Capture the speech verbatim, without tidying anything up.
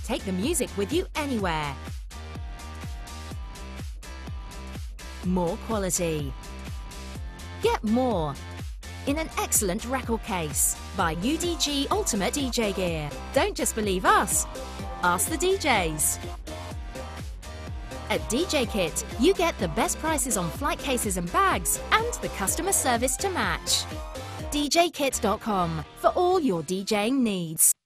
take the music with you anywhere. More quality. Get more in an excellent record case by U D G Ultimate D J Gear. Don't just believe us, ask the D Js. At djkit, you get the best prices on flight cases and bags and the customer service to match. d j kit dot com for all your DJing needs.